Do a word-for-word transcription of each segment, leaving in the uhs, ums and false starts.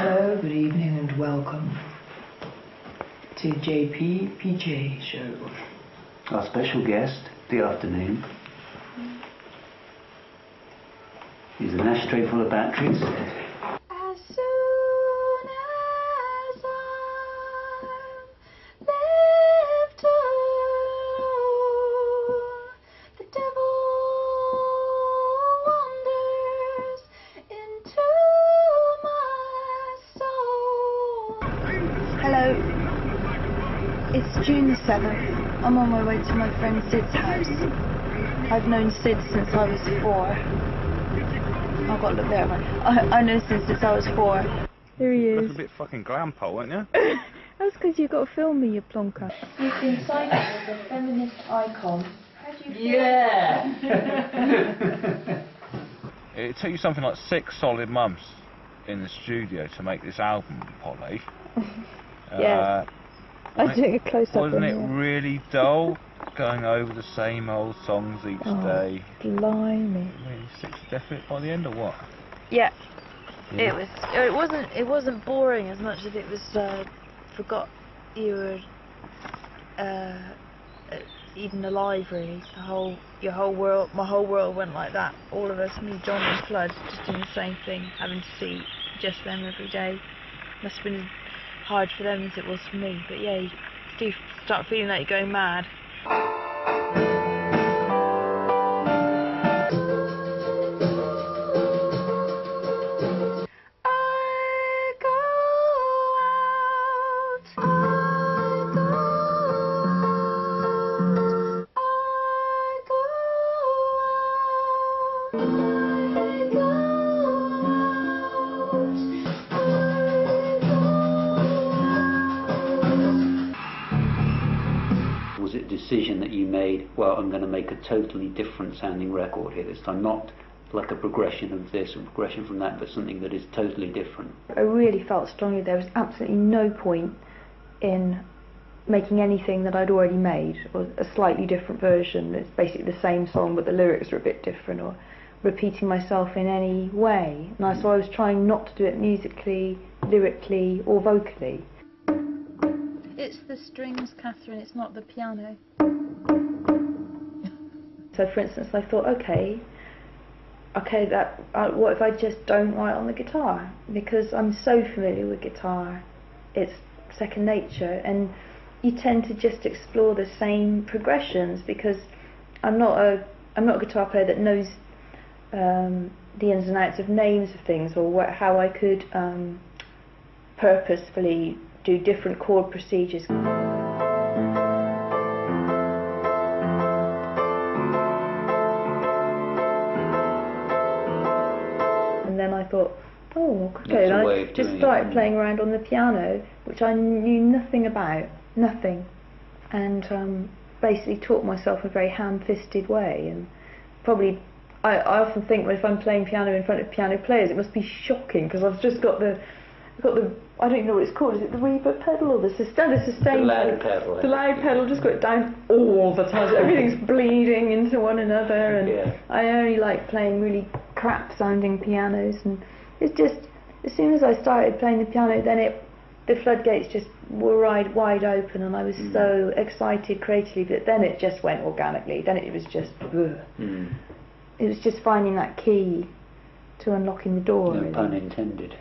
Hello, good evening and welcome to J P P J Show. Our special guest the afternoon is an ashtray full of batteries. As soon as I'm left alone, the devil wanders into my soul. Hello, it's June the seventh. I'm on my way to my friend Sid's house. I've known Sid since I was four. I've got to look there. I, I know Sid since I was four. There he is. That's a bit fucking glam pole, aren't you? That's because you've got to film me, you plonker. You've been cited as a feminist icon. How do you feel? Yeah! It took you something like six solid months in the studio to make this album, Polly. Yes. Uh, I'm doing a close-up. Wasn't on it you. really dull, going over the same old songs each Oh, day? Blimey. Really sick to death of it by the end, or what? Yeah. Yeah. It was. It wasn't. It wasn't boring as much as it was. Uh, forgot you were uh, even alive. Really, the whole your whole world, my whole world went like that. All of us, me, John, and Flood, just doing the same thing, having to see just them every day. Must have been as hard for them as it was for me. But yeah, you do start feeling like you're going mad. Was it a decision that you made, well, I'm going to make a totally different sounding record here this time, not like a progression of this, a progression from that, but something that is totally different? I really felt strongly there was absolutely no point in making anything that I'd already made, or a slightly different version. It's basically the same song but the lyrics are a bit different, or repeating myself in any way. And I, so I was trying not to do it musically, lyrically or vocally. It's the strings, Catherine, it's not the piano. So for instance I thought, okay, okay, that uh, what if I just don't write on the guitar? Because I'm so familiar with guitar, it's second nature, and you tend to just explore the same progressions because I'm not a I'm not a guitar player that knows um, the ins and outs of names of things, or what, how I could um, purposefully do different chord procedures. And then I thought, oh, okay, and I just started playing around on the piano, which I knew nothing about, nothing, and um, basically taught myself a very ham-fisted way. And probably, I, I often think if I'm playing piano in front of piano players, it must be shocking because I've just got the, got the, I don't even know what it's called. Is it the reverb pedal or the sustain? The sustain. The loud pedal. The loud pedal. Just got it down all the time. So everything's bleeding into one another, and yeah. I only like playing really crap-sounding pianos. And it's just, as soon as I started playing the piano, then it, the floodgates just were wide, wide open, and I was mm. so excited creatively. But then it just went organically. Then it was just, ugh. Mm. It was just finding that key to unlocking the door. No really. pun intended.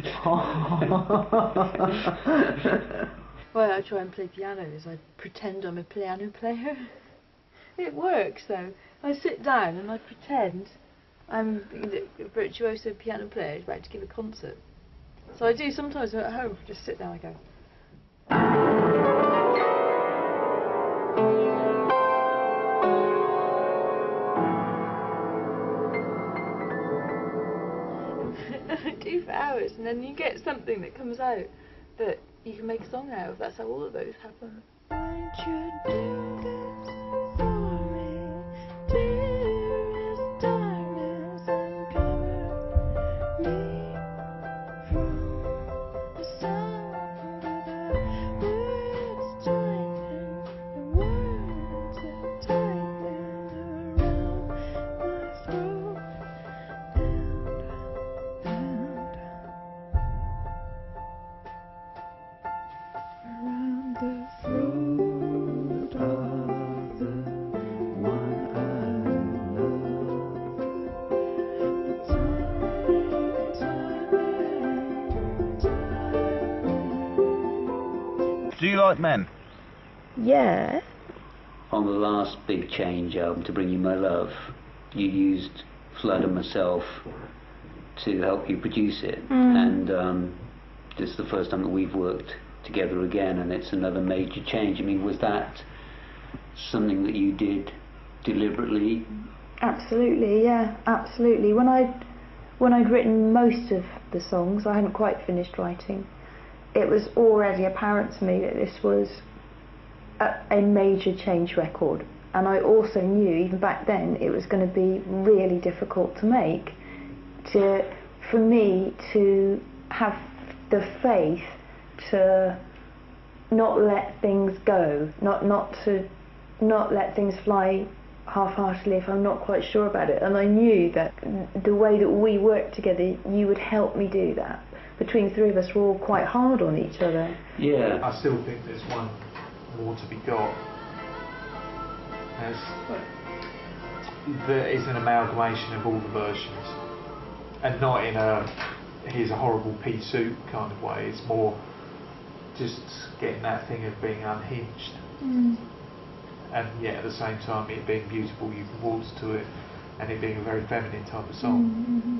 Well, I try and play piano is I pretend I'm a piano player. It works though. I sit down and I pretend I'm a virtuoso piano player who's about to give a concert. So I do sometimes at home, just sit down and go. I do for hours, and then you get something that comes out that you can make a song out of. That's how all of those happen. Won't you do this for me, dearest darkness, and cover me from the sun to the words tightening, the words that tighten around my throat. And Do you like men? Yeah. On the last Big Change album, To Bring You My Love, you used Flood and myself to help you produce it, Mm. and um, this is the first time that we've worked together again, and it's another major change. I mean, was that something that you did deliberately? Absolutely, yeah, absolutely. When I when I'd written most of the songs, I hadn't quite finished writing. It was already apparent to me that this was a, a major change record, and I also knew even back then it was going to be really difficult to make. To for me to have the faith to not let things go, not not to not let things fly half-heartedly if I'm not quite sure about it. And I knew that the way that we worked together, you would help me do that. Between the three of us, we're all quite hard on each other. Yeah. I still think there's one more to be got. There's, there is an amalgamation of all the versions, and not in a here's a horrible pea soup kind of way. It's more just getting that thing of being unhinged. Mm. And yet at the same time it being beautiful, you can waltz to it, and it being a very feminine type of song.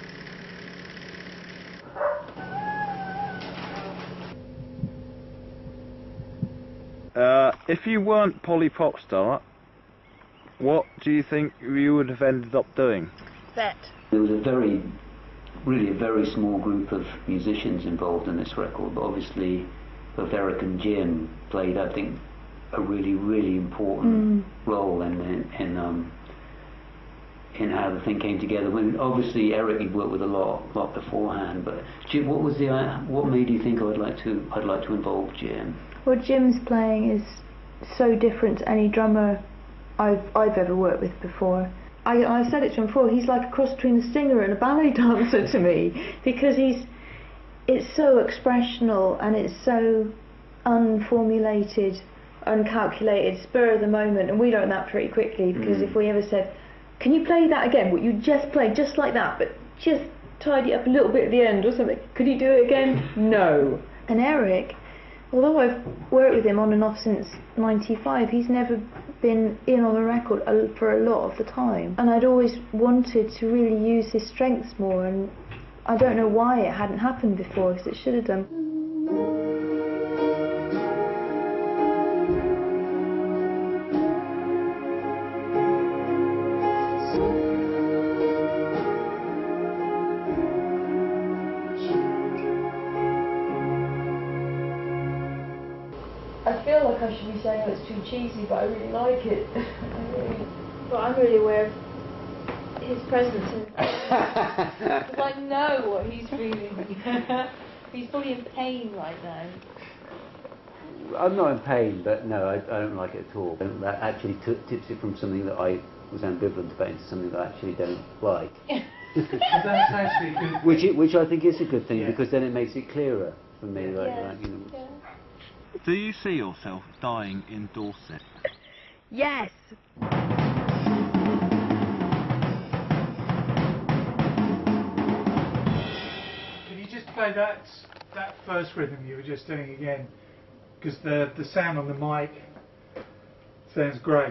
Mm-hmm. Uh, if you weren't Polly Popstar, what do you think you would have ended up doing? Vet. There was a very, really a very small group of musicians involved in this record, but obviously both Eric and Jim played, I think, a really, really important Mm. role in in, in um in how the thing came together. When obviously Eric had worked with a lot, lot beforehand, but Jim, what was the uh, what made you think I'd like to I'd like to involve Jim? Well, Jim's playing is so different to any drummer I've I've ever worked with before. I I said it to him before. He's like a cross between a singer and a ballet dancer to me, because he's it's so expressional and it's so unformulated, uncalculated, spur of the moment, and we learned that pretty quickly, because Mm. if we ever said, can you play that again, what you just played, just like that, but just tidy up a little bit at the end or something, could you do it again? No. And Eric, although I've worked with him on and off since ninety-five, he's never been in on a record a- for a lot of the time, and I'd always wanted to really use his strengths more, and I don't know why it hadn't happened before, because it should have done. I feel like I should be saying, oh, it's too cheesy, but I really like it. I really, but I'm really aware of his presence, because I know what he's feeling. He's probably in pain right now. I'm not in pain, but no, I, I don't like it at all. And that actually t tips it from something that I was ambivalent about into something that I actually don't like. That's actually good. Which it, which I think is a good thing, Yeah. because then it makes it clearer for me. Like, Yeah, like, you know. yeah. Do you see yourself dying in Dorset? Yes. Can you just play that that first rhythm you were just doing again? Because the the sound on the mic sounds great.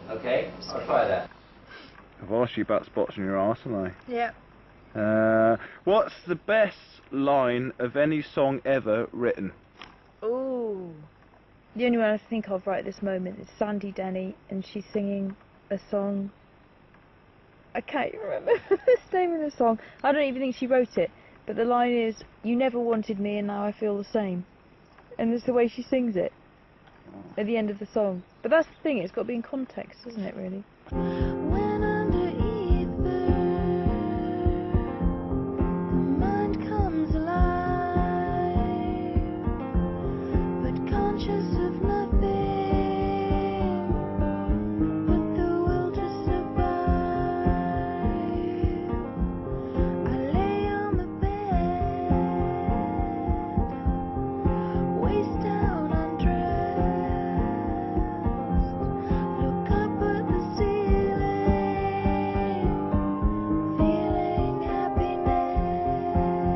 Okay, I'll try that. I've asked you about spots in your arse, haven't Yeah. I? Uh, what's the best line of any song ever written? Ooh. The only one I think of right at this moment is Sandy Denny, and she's singing a song. I can't even remember the name of the song. I don't even think she wrote it, but the line is, "You never wanted me, and now I feel the same," and it's the way she sings it at the end of the song. But that's the thing; it's got to be in context, doesn't it? Really. When under ether, the mind comes alive, but conscious of nothing but the will to survive. I lay on the bed, waist down undressed, look up at the ceiling, feeling happiness.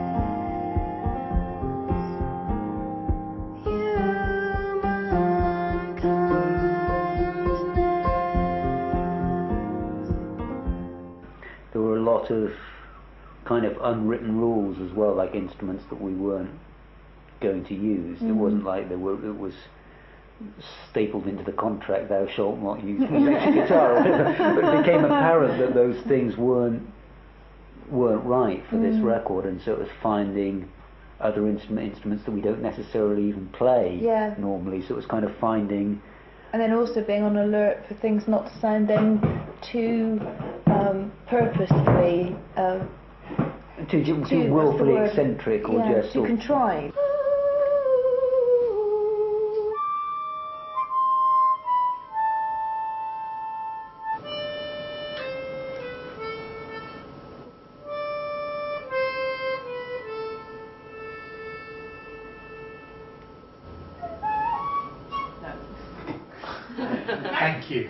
Human kindness. There were a lot of kind of unwritten rules as well, like instruments that we weren't going to use. It wasn't like there were, it was stapled into the contract, thou shalt not use an electric guitar, or whatever. But it became apparent that those things weren't weren't right for this record, and so it was finding other instrument, instruments that we don't necessarily even play Yeah. normally. So it was kind of finding. And then also being on alert for things not to sound then too um, purposefully, uh, Too, too, what's the willfully word? eccentric, or yeah, just too sort of- contrived. Thank you.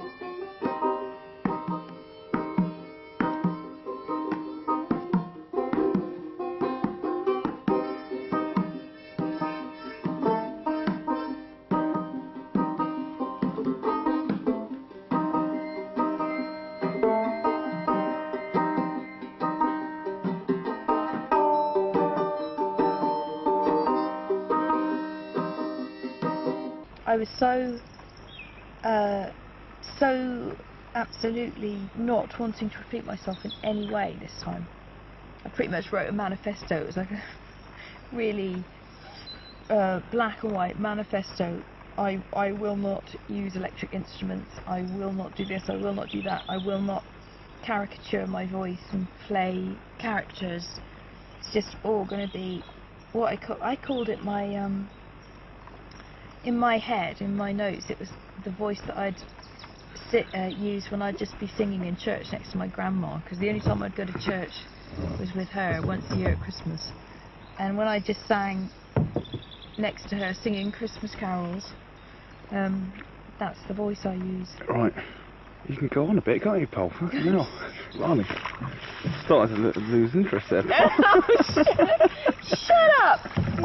I was so, uh, so absolutely not wanting to repeat myself in any way this time. I pretty much wrote a manifesto. It was like a really uh, black and white manifesto. I, I will not use electric instruments. I will not do this. I will not do that. I will not caricature my voice and play characters. It's just all going to be what I call. I called it my um. In my head, in my notes, it was the voice that I'd sit, uh, use when I'd just be singing in church next to my grandma, because the only time I'd go to church was with her once a year at Christmas. And when I just sang next to her singing Christmas carols, um, that's the voice I use. Right. You can go on a bit, can't you, Paul? Fucking hell. Blimey. Starting to lo- lose interest there, Paul. Shut up!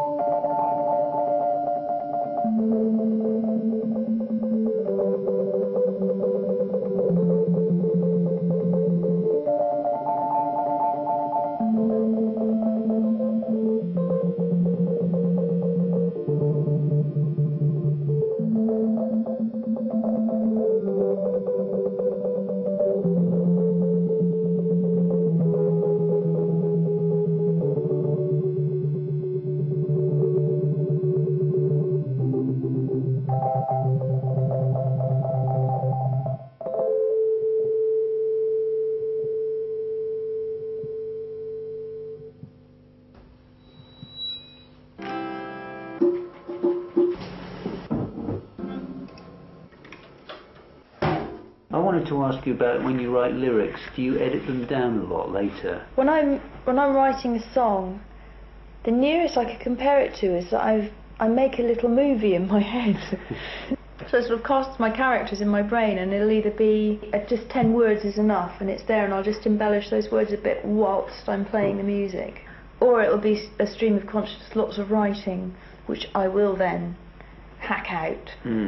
I wanted to ask you about when you write lyrics, do you edit them down a lot later? When I'm when I'm writing a song, the nearest I could compare it to is that I I make a little movie in my head. So I sort of cast my characters in my brain, and it'll either be uh, just ten words is enough, and it's there, and I'll just embellish those words a bit whilst I'm playing the music, or it'll be a stream of consciousness, lots of writing, which I will then hack out. Mm.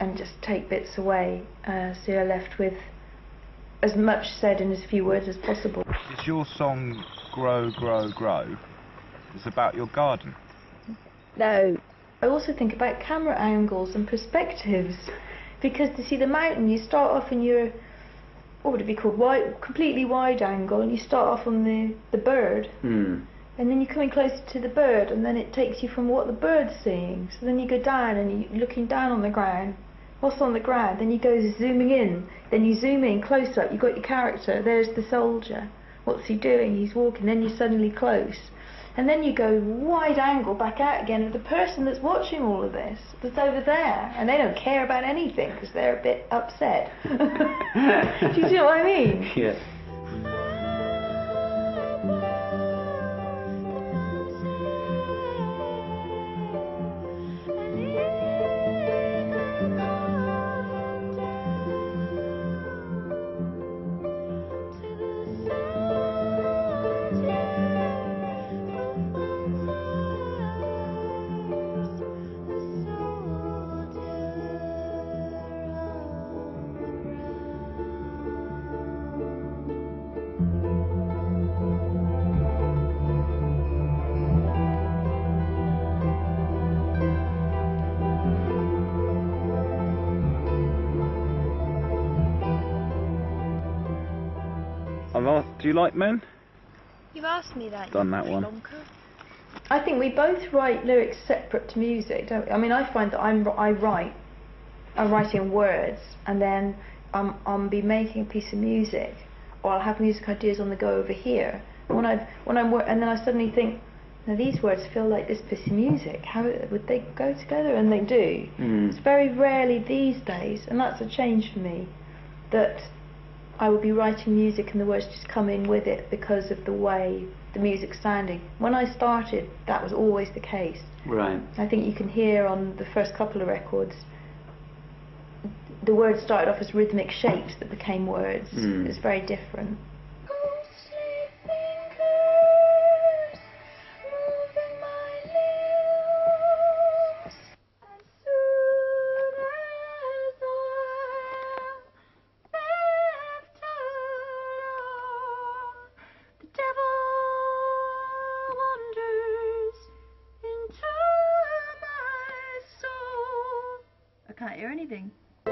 and just take bits away, uh, so you're left with as much said in as few words as possible. Is your song Grow, Grow, Grow? It's about your garden. No. I also think about camera angles and perspectives, because to see the mountain, you start off in your, what would it be called, wide, completely wide angle, and you start off on the, the bird, Mm. and then you're coming closer to the bird, and then it takes you from what the bird's seeing. So then you go down and you're looking down on the ground, what's on the ground, then you go zooming in, then you zoom in, close up, you've got your character, there's the soldier, what's he doing, he's walking, then you're suddenly close. And then you go wide angle back out again of the person that's watching all of this, that's over there, and they don't care about anything because they're a bit upset. Do you see what I mean? Yeah. I've asked, do you like men? You've asked me that. Done you that one. plonker. I think we both write lyrics separate to music, don't we? I mean, I find that I'm, I write, I'm writing words, and then I'm, I'll be making a piece of music, or I'll have music ideas on the go over here. And when I, when I'm, wor- and then I suddenly think, now these words feel like this piece of music. How would they go together? And they do. Mm. It's very rarely these days, and that's a change for me, that I would be writing music and the words just come in with it because of the way the music's sounding. When I started, that was always the case. Right. I think you can hear on the first couple of records, the words started off as rhythmic shapes that became words. Mm. It's very different. I can't hear anything.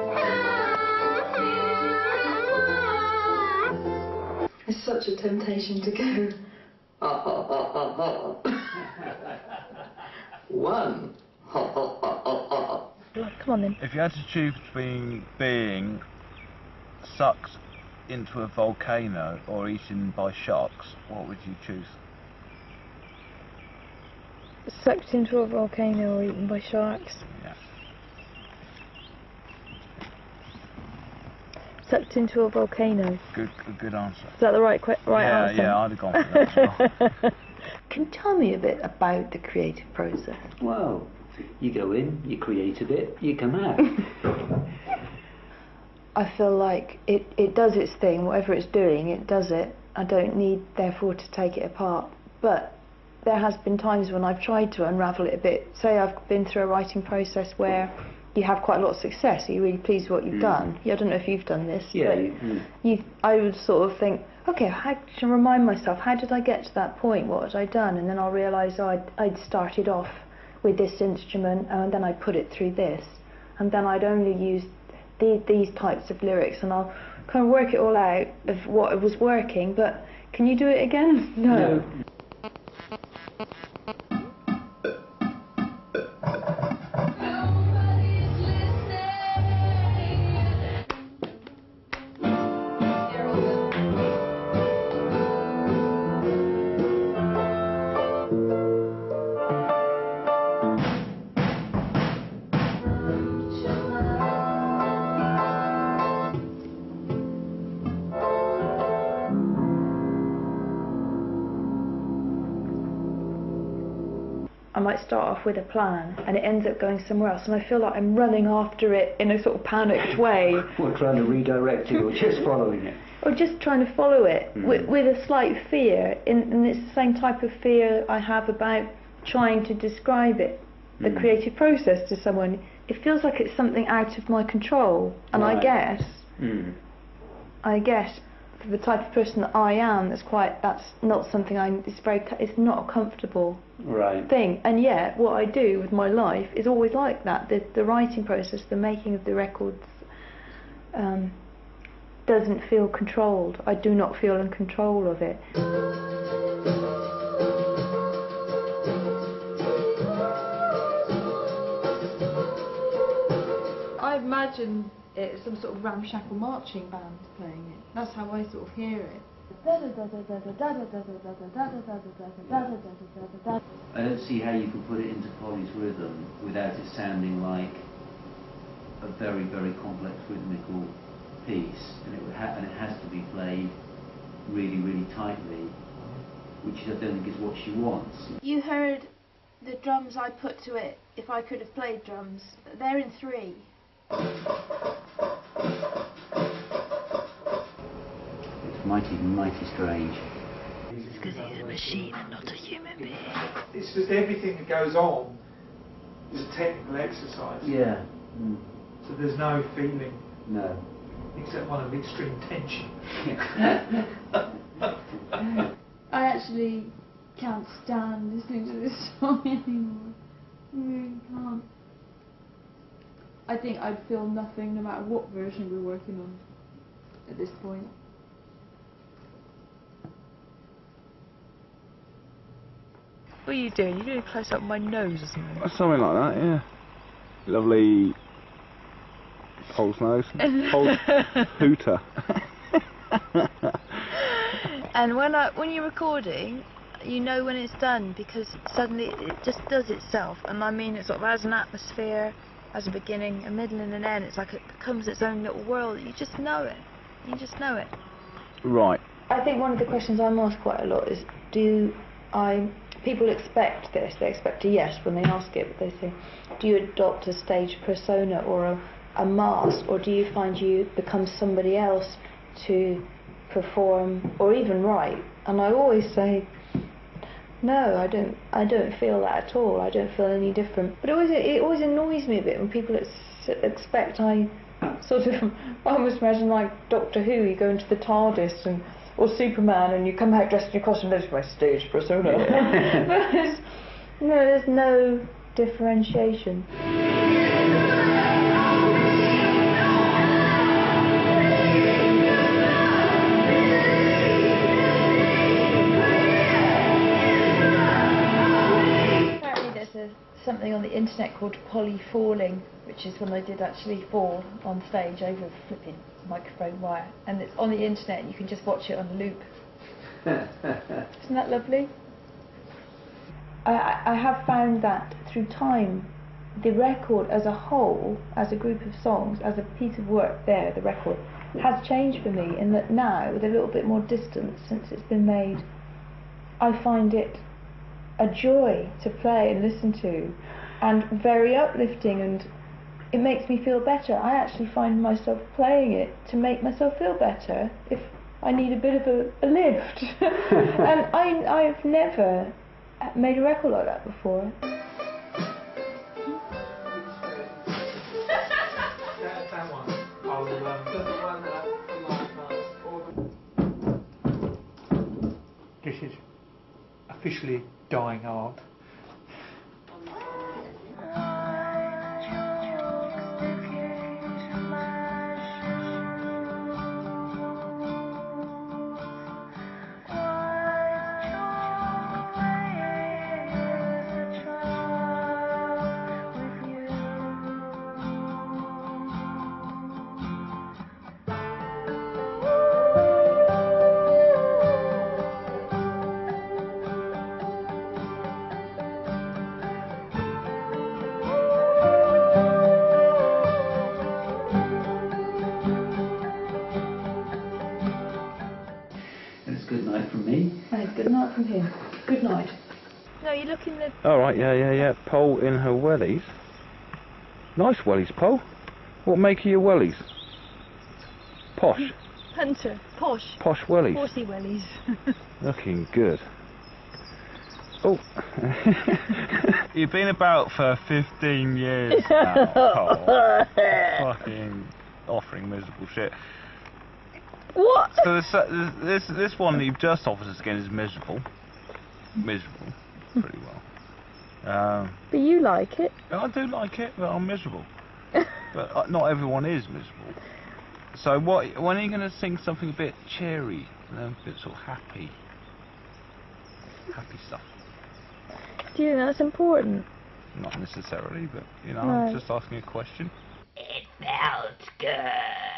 It's such a temptation to go. Ha ha ha ha ha. One. Ha ha ha ha ha. Come on then. If you had to choose between being sucked into a volcano or eaten by sharks, what would you choose? Sucked into a volcano or eaten by sharks. Yeah. Sucked into a volcano. Good, good, good answer. Is that the right que- right yeah, answer? yeah, I'd have gone for that as well. Can you tell me a bit about the creative process? Well, you go in, you create a bit, you come out. I feel like it, it does its thing, whatever it's doing, it does it. I don't need, therefore, to take it apart. But there has been times when I've tried to unravel it a bit. Say I've been through a writing process where you have quite a lot of success, are you really pleased with what you've Mm. done? Yeah, I don't know if you've done this, Yeah, but you- mm. you, I would sort of think, okay, how, to remind myself, how did I get to that point? What had I done? And then I'll realise, oh, I'd, I'd started off with this instrument, and then I put it through this, and then I'd only use the, these types of lyrics, and I'll kind of work it all out of what was working. But can you do it again? No. No. I might start off with a plan and it ends up going somewhere else, and I feel like I'm running after it in a sort of panicked way, Or trying to redirect it, or just following it. or just trying to follow it Mm. with, with a slight fear. In, and it's the same type of fear I have about trying to describe it, the Mm. creative process, to someone. it feels like it's something out of my control. And I Right. guess, Mm. I guess, for the type of person that I am, that's quite, that's not something I, it's very, co- it's not a comfortable Right. thing. And yet, what I do with my life is always like that. The, the writing process, the making of the records, um, doesn't feel controlled. I do not feel in control of it. I imagine it's some sort of ramshackle marching band playing it. That's how I sort of hear it. I don't see how you can put it into Polly's rhythm without it sounding like a very, very complex rhythmical piece, and it would ha and it has to be played really, really tightly, which I don't think is what she wants. You heard the drums I put to it, if I could have played drums. They're in three. It's mighty, mighty strange. It's because he's a machine and not a human being. It's just everything that goes on is a technical exercise. Yeah. Mm. So there's no feeling No. except one of extreme tension. I actually can't stand listening to this song anymore. I really can't. I think I'd feel nothing no matter what version we're working on at this point. What are you doing? You're doing close up my nose or something. Something like that, yeah. Lovely Pole's nose. Pole's hooter. And when I, when you're recording, you know when it's done because suddenly it just does itself. And I mean, it sort of has an atmosphere, has a beginning, a middle, and an end. It's like it becomes its own little world. You just know it. You just know it. Right. I think one of the questions I'm asked quite a lot is, do I, people expect this, they expect a yes when they ask it, but they say, do you adopt a stage persona or a, a mask, or do you find you become somebody else to perform or even write? And I always say, no, I don't, I don't feel that at all, I don't feel any different. But it always, it always annoys me a bit when people ex expect I sort of, I almost imagine like Doctor Who, you go into the TARDIS and or Superman and you come out dressed in your costume, there's my stage persona. Yeah. But there's, no, there's no differentiation. Apparently there's a, something on the internet called Polly Falling, which is when I did actually fall on stage over a flipping microphone wire, and it's on the internet and you can just watch it on loop. Isn't that lovely? I, I I have found that through time, the record as a whole, as a group of songs, as a piece of work there, the record, has changed for me in that now, with a little bit more distance since it's been made, I find it a joy to play and listen to, and very uplifting, and it makes me feel better. I actually find myself playing it to make myself feel better if I need a bit of a, a lift. And I, I've never made a record like that before. That, that one. I'll, um, this is officially dying art. That's good night from me. And good night from him. Good night. No, you look in the... All right, yeah, yeah, yeah. Pole in her wellies. Nice wellies, Pole. What make of your wellies? Posh. Hunter. Posh. Posh wellies. Horsey wellies. Looking good. Oh. You've been about for fifteen years now. Oh, fucking offering miserable shit. What? So this, uh, this this one that you've just offered us again is miserable. Miserable. Pretty well. Um, But you like it. I do like it, but I'm miserable. But uh, not everyone is miserable. So what? When are you going to sing something a bit cheery, you know, a bit sort of happy, happy stuff? Do you think that's important? Not necessarily, but you know, Right. I'm just asking a question. It felt good.